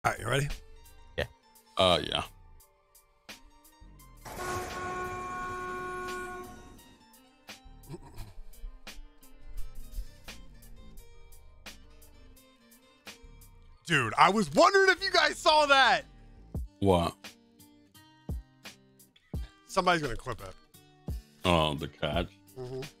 All right, you ready? Yeah. Yeah. Dude, I was wondering if you guys saw that. What? Somebody's gonna clip it. Oh, the catch. Mm-hmm.